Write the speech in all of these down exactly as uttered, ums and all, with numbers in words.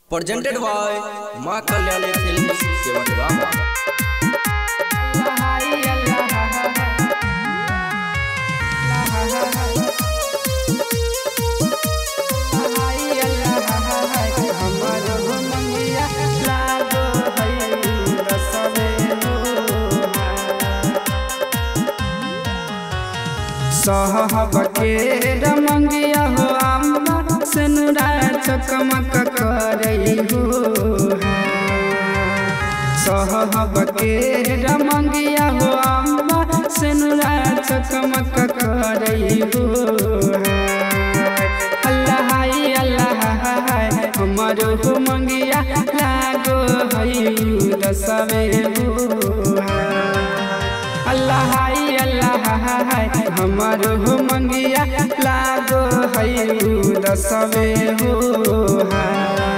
presented by मां कल्याणी films सेवटगामा। साहब के रमंगिया हो अम्मा सनुरा चकमक करई हो। साहब के रमंगिया हो अम्मा सनुरा चकमक करई हो। अल्लाह हाय अल्लाह हाय हमर हो मंगिया लागो हई दसवे हो। अल्लाह हाय अल्लाह हाय हमर हो मंगिया लागो हई दसवे हो।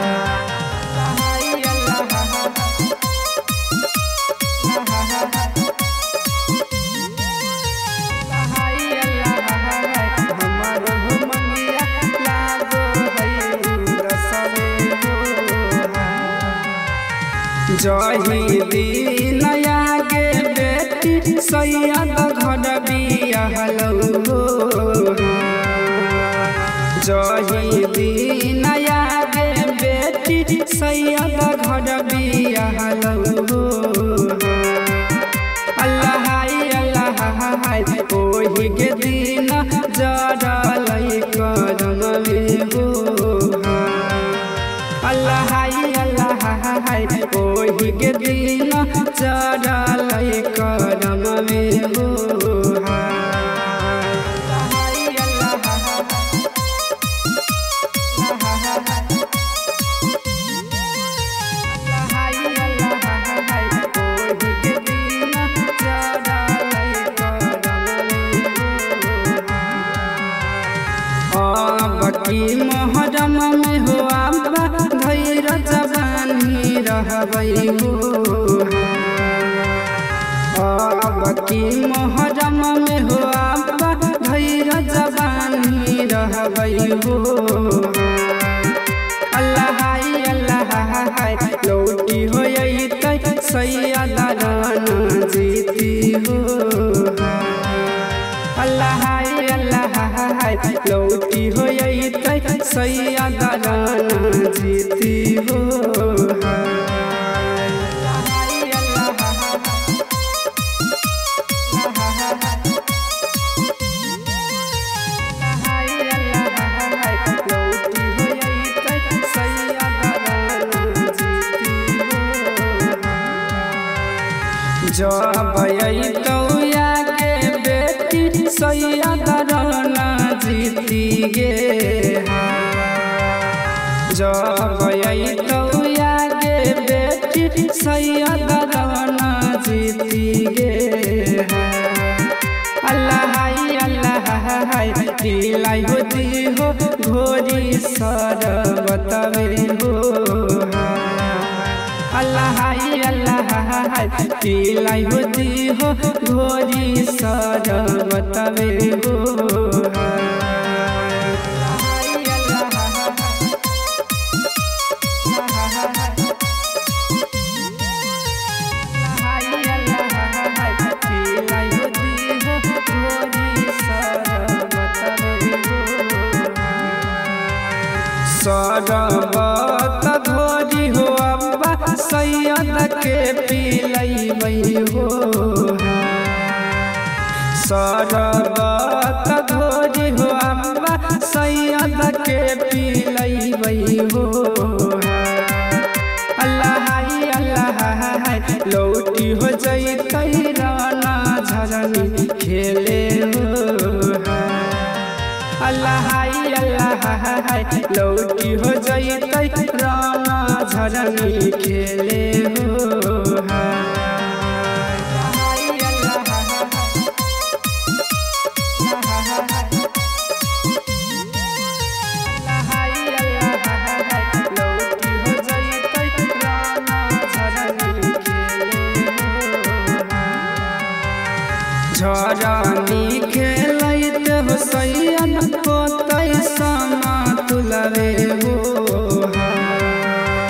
जही दिन आगे बेटी सैयद घर बियाहलौ हो। जही दिन आगे बेटी सैयद घर बियाहलौ हो। अल्लाह हाय अल्लाह हाय ओही के दिन जड़लै करम में हो। अल्लाह हाय अल्लाह हाय ओही के दिन चढ़लै करम में हो। बकी मोहरम में हो अब्बा धैर्य जवानी रहबै हो। बकी मोहरम में हो अब्बा धैर्य जवानी रहबै हो। अल्लाह हाय अल्लाह हाय लौटी हो सैयद राना जीती हो। अल्लाह हाय अल्लाह हाय लौटी हो सैयद राना जीती हो। जब अइतौया के बेटी सैयद राना जीती गे। जब अइतौया के बेटी सैयद राना जीती गे। अल्लाह हाय अल्लाह हाय पिलाई हो दी हो घोरी सरबतवे हो। अल्लाह हाय अल्लाह हाय पिलाई हो दी हो घोरी सरबतवे हो। सरबत घोरी हो अब्बा सैयद के पिलैबै हो। सरबत घोरी हो अब्बा सैयद के पिलैबै हो। अल्लाह हाय अल्लाह हाय लौटी हो जैतै राना झरनी खेले हो। अल्लाह हाय अल्लाह हाय लौटी हो जैतै राना झरनी खेले हो। झरनी खेलैत हो सैयद होतै समा तुलवे हो।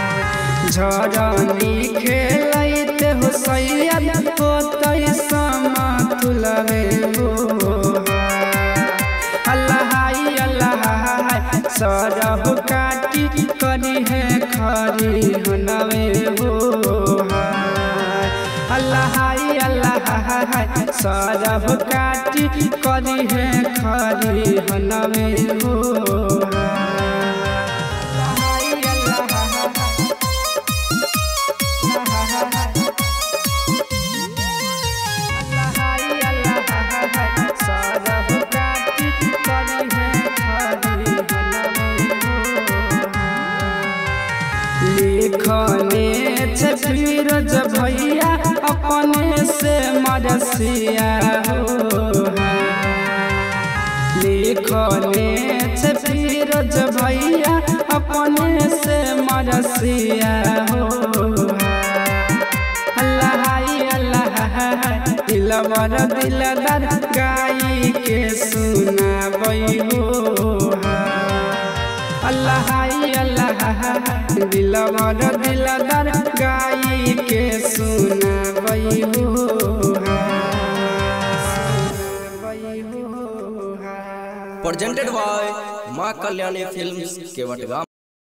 झरनी खेलते हो सैयद होतै समतुलवे हो अल्लाह अल्लाह सरह काटी करी है खरी हनवे हो अल्लाह अल्लाह सरह काटी करी है खरी हनवे हो लिखने फिरोज भैया अपने से मरसिया हो लिखने फिरोज भैया अपने से मरसिया हो अल्लाह अल्लाह दिलवर दिलदार गाई के सुनाबै हो अल्लाह अल्लाह दिलवर दिलदार गाई के सुनाबै हो प्रेजेंटेड बाय माँ कल्याणी फिल्म्स केवटगांव।